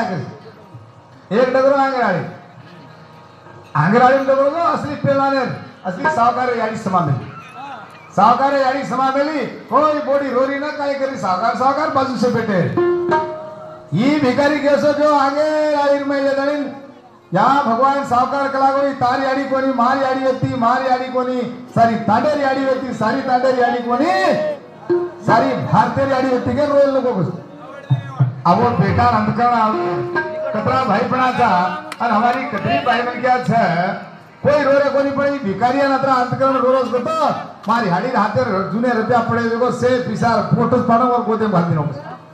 करे एक डगरो आंगराड़ी डगरो तो असली पेलाने असली सावकार याडी समा मेली कोई बोडी रोरी ना काय करी सावकार बाजू से बैठे ये भिखारी कैसो जो आगे राड़ी में ले दलिन यहाँ भगवान सावकार कलागो तारी याडी कोनी मारी याडी कोनी सारी तांडेर याडी व्यक्ति सारी तांडेर याडी कोनी सारी भारतीय याडी व्यक्ति के रोल लोगों को अब वो बेटा अंधकरण कतरा भाई पड़ा था और हमारी कतरी भाई बन क्या था कोई रोरे कोनी पड़ी भिखारिया नतरा अंधकरण रोज को तो मारी हाड़ी हाथे जुने रुपया पड़े देखो से पिसार फोटो पानो और गोदे भर दिनो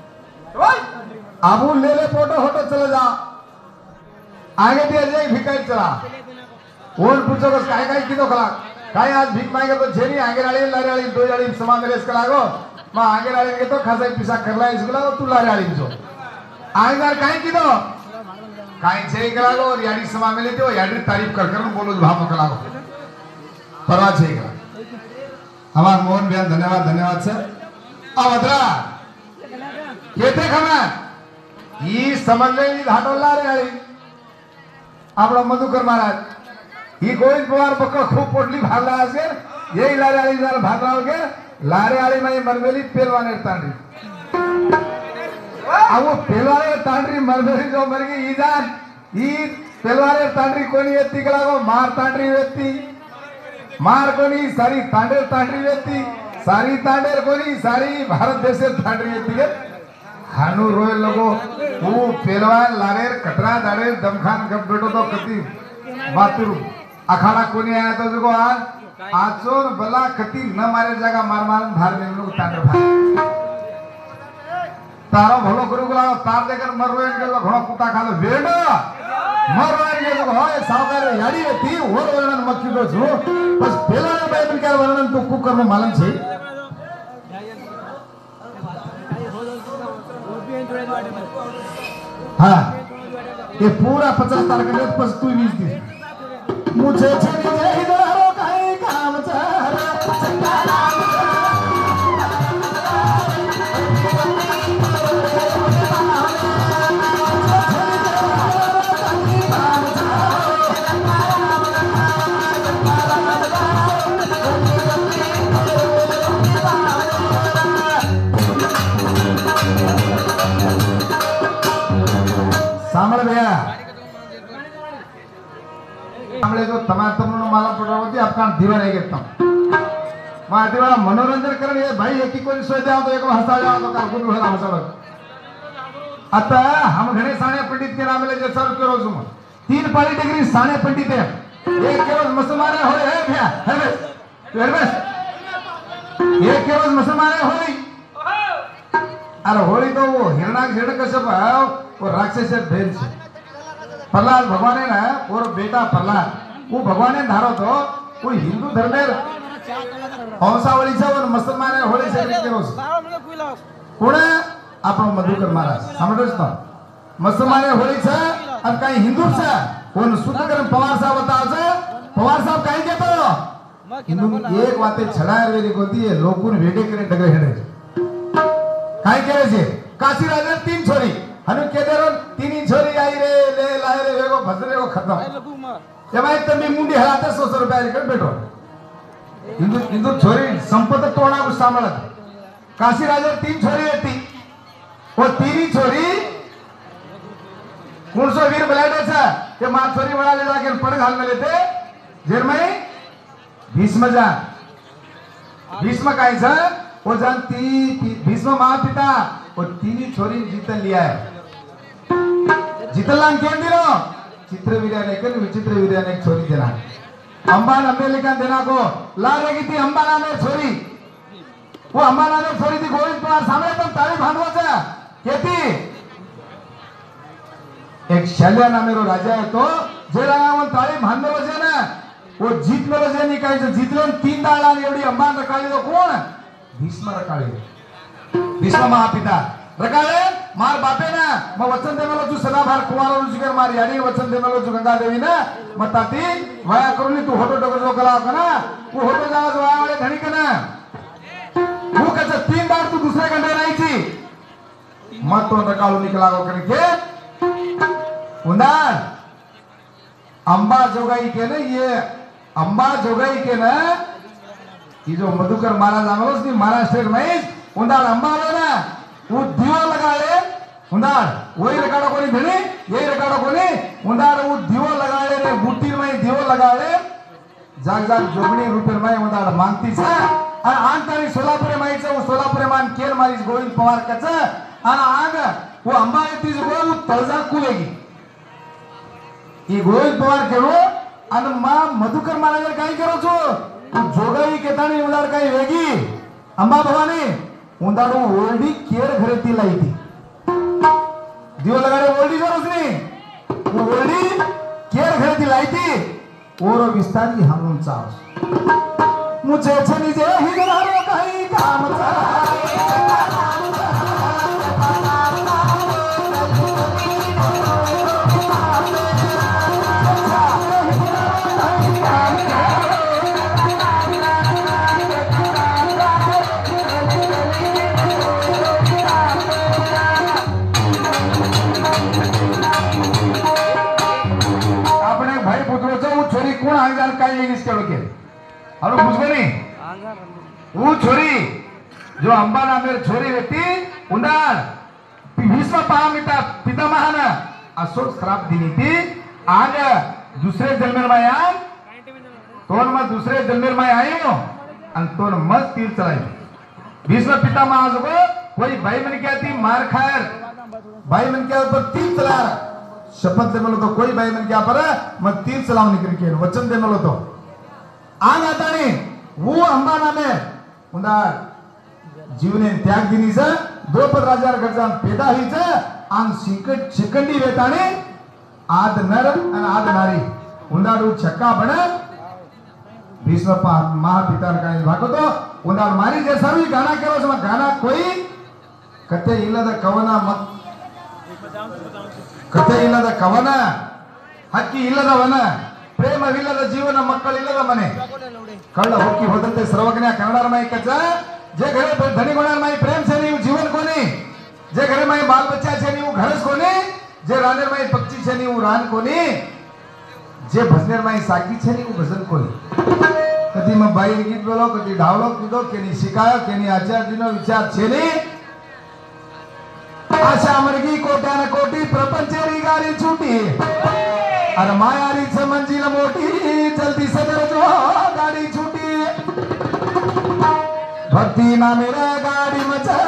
अब ले फोटो चले जा आगे भी अजय भिखारी चला और पूछो बस काय कितो खला काय आज भीख मांगे तो झेरी आगे लाड़ी दो लाड़ी समा मेरे इसका लागो मां आगे लाड़ी के तो खासा पिसा करला इसको लागो तू लाड़ी जो आगे काय कितो काय छे लागो और याडी समा मेले तो याडी तारीफ कर बोलो भाव लागो परवा छे हमार मोहन बहन धन्यवाद सर अवधरा केते खमा ई समजलेली धाटोला रे आली आपला मधुकर महाराज ही गोविंद पवार पक्का खूप पोटली भागला असेल यही लारे आली जरा भागला के लारे आली नाही मरमेली पेलवाने तांडरी अब वो पेलवाने तांडरी मरमेली जो मर गई ईजान ई पेलवाने तांडरी कोणी येती कलागो मार तांडरी व्यक्ति मार कोणी सारी तांडेर तांडरी व्यक्ति सारी तांडेर कोणी सारी भारत देश तांडरी व्यक्ति के हानु रोय लोगो वो पेलवान लारेर कटरा दारेर दमखान गप बेटो तो कति बातुर अखाड़ा कोनी आया तो जो आचोर बला कति न मारे जगह मार भार में लोग तांडर भार तारो भलो करू गला तार देकर मरवे के लोग घोड़ा कुटा खा लो बेडो मरवे के लोग होय सावकार याडी थी और वर्णन मत की जो बस पेलवान बाइबल का वर्णन तो कुकर में मालूम छे हाँ ये पूरा 50 तारखेला बस तू 20 दिन मुझे छेड़ी जाई दरो काई काम चारा चंगाला सामने भैया हमले जो तमाम माला पड़ावती आपका दीवार है करता मैं दीवार मनोरंजन करने भाई एक ही कोई सोच जाओ तो एक हंसा जाओ तो काल कुछ होला हंसा आता हम घणे साने पंडित के नाम ले जे सर के रोज में 3 पाली डिग्री साने पंडित है एक के रोज मुसलमान होए है भैया है बस एक के रोज मुसलमान होई अरे होली तो वो हिरण्यकश्यप वो राक्षस भेद से प्रहलाद भगवान है ना और बेटा प्रहलाद वो भगवान ने धारो तो वो हिंदू धर्मेर वंशावळीचा और मुसलमान होळी से केरोस कोण आपण मधुकर महाराज समजतोस ना मुसलमान होळीचा आणि काही हिंदूचा कोण सुतकर पवार साहेब बतावचं पवार साहेब काय घेतो हिंदू एक वाते छडायर वेरी कोती है लोकून वेडे करे डगरे हेडे काय करे छे काशी राजा 3 छोरी हनु केदेरो 3 छोरी आई रे ले लाए रे वेगो भद्रे को खत्म एमाय तमी मुंडी हलाते 100 रुपया कर बेटो हिंदू छोरी संपत तोड़ा को सांभळत काशी राजा 3 छोरी होती वो 3 छोरी कुणसो वीर बलाडेचा ते मा छोरी म्हणाले जागे पड घाल मेले ते जेरमई भीष्म कायचा वो जानती भीष्म महापिता वो 3 छोरी जीतन लिया है जीतलान केम दिलो चित्रवीर्याने कर विचित्रवीर्याने एक छोरी देना अंबान अमेरिका देना को ला रेगी थी अंबा नामे छोरी वो अंबा नामे छोरी थी गोविंद कुमार सामने तुम ताली भांडवाचा केती एक शल्य नामे रो राजा है तो जे रागावन ताली भांडवाचे ना वो जीतलो जे निकायचं जीतलो 3 दाळा एवढी अंबान रकाळी तो कोण भीष्म रकाळे भीष्म महापिता रकाळे मार बापे ना मग वचन देमेलो तू सदाभार कुमार रुचिकर मार यानी वचन देमेलो तू गंगा देवी ना मग ताती वाया करून तू होटो डगर जो कला का ना तू होटो जावा वाया वाले धणी का ना तू कच 3 बार तू दुसऱ्या कंडे राहायची मग तो रकाळू निकला गो करके उंडार अंबा जोगाई के ना ये अंबा जोगाई के ना ये जो मधुकर महाराज आंगलोस नहीं महाराष्ट्र में उंडार अंबा ना वो दिवा लगा ले उंडार वही रिकॉर्ड को नहीं भेजे यही रिकॉर्ड को नहीं उंडार वो दिवा लगा ले ने बूटी में दिवा लगा ले जाग जाग जोगणी रुपये में उंडार मांगती सा और आंतरी सोलापुरे माईचा वो सोलापुरे मान केल मारीच गोविंद पवार कचा और आग वो अंबा येतीच गो वो तळजा कुलेगी ये गोविंद पवार केलो आणि मा मधुकर महाराज काय करो छो जोगाई केतानी उंडार काय वेगी अंबा भवानी उंडार ओल्डी केर घरे ती लाईती दिव लगाडे ओल्डी जरूर नहीं वो ओल्डी केर घरे ती लाईती ओरो विस्तारी हमून चाव मुझे छनी जे ही गरारो काही काम कोण आंगार काय येगीस केलो के अरे बुझगनी वो छोरी जो अंबा नामेर छोरी व्यक्ती उंडार भीष्म पामिता पितामहन असो श्राप दिनी थी आग दुसरे जन्मेर में आया तोन में दूसरे जन्मेर में आयो अन तोन मत तीर चलाई भीष्म पितामह को कोई भाई मन क्या थी मार खायर भाई मन क्या ऊपर तीर चला शपथ दे मलो तो कोई भाई मन क्या पर मत तीर चलाव निकल के वचन दे मलो तो आग आता नहीं वो अंबा नामे उंडार जीवने त्याग दिनी से द्रौपद राजा गरजान पैदा हुई से आन शिकंडी वेताने आद नर और आद नारी उंडारू छक्का बने भीष्म महापिता का भागो तो उंडार मारी जैसा भी गाना करो समा गाना कोई कते इಲ್ಲದ ಕವನ ಕತೆ ಇಲ್ಲದ ಕವನ ಹಕ್ಕಿ ಇಲ್ಲದವನ ಪ್ರೇಮವಿಲ್ಲದ ಜೀವನ ಮಕ್ಕಳಿಲ್ಲದ ಮನೆ ಕಳ್ಳ ಹೊಕ್ಕಿ ಹೋದಂತೆ ಸರ್ವಜ್ಞ ಕನ್ನಡ ಮಾಯಿ ಕಚ್ಚ जे घरे धनी गोणार माई प्रेम से नहीं जीवन कोनी जे घरे माई बाल बच्चा से नहीं घरस कोनी जे रानेर माई पक्षी से नहीं रान कोनी जे भजनेर माई साकी से नहीं भजन कोनी कधी मग बाई गीत बोलो कधी ढावलो किदो केनी शिकायो केनी आचार दिनो विचार छेनी आशा मरगी कोट्यान कोटी प्रपंचेरी गाडी छूटी अरे मायारी से मंजिल मोटी जल्दी सदर जो गाडी छूटी भक्ति ना मेरा गाड़ी मचा